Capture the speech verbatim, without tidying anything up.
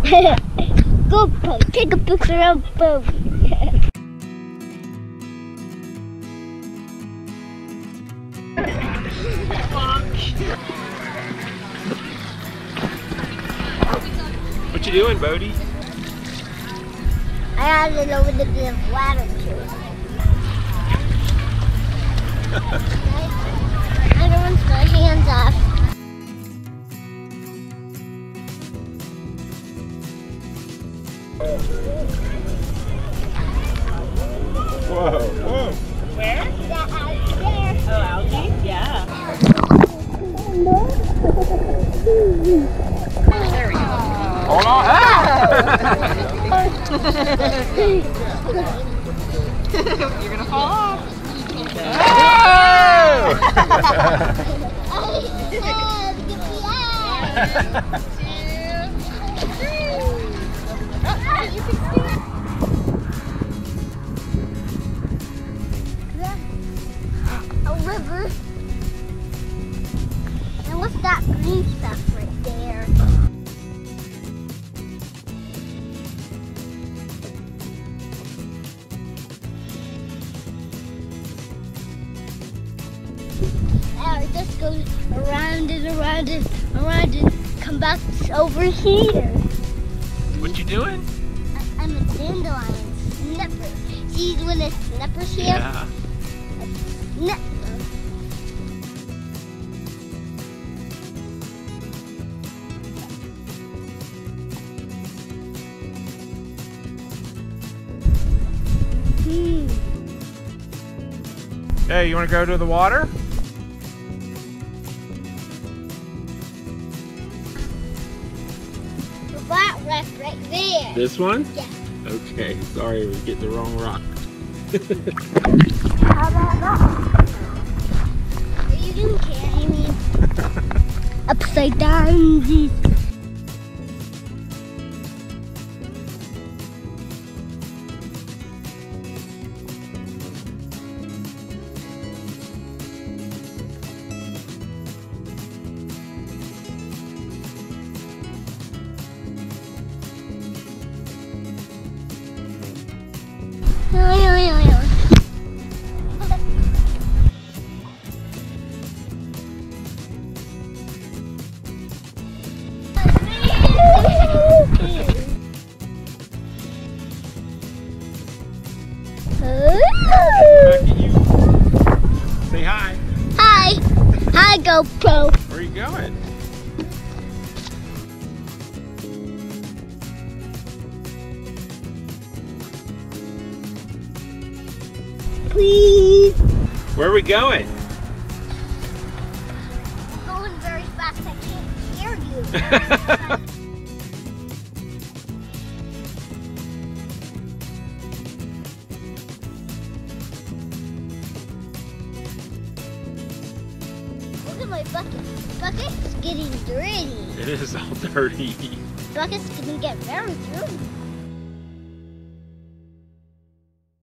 GoPro, take a picture of Bodhi. What you doing, Bodhi? I added over the ladder too. Everyone's got hands off. Whoa, whoa. Where? That out there. Oh, algae? Yeah. There we go. Hold on. Ah! You're gonna fall off. A river. And what's that green stuff right there? Now it just goes around and around and around and come back over here. What you doing? I, I'm a dandelion snapper. See when the snapper's here? Yeah. A snapper. Hmm. Hey, you want to go to the water? That wreck right there. This one? Yeah. Okay, sorry, we get the wrong rock. How about that? You can carry me upside down. Back at you. Say hi. Hi. Hi, GoPro. Where are you going? Please. Where are we going? Going very fast. I can't hear you. Look at my bucket. Bucket's getting dirty. It is all dirty. Bucket's gonna get very dirty.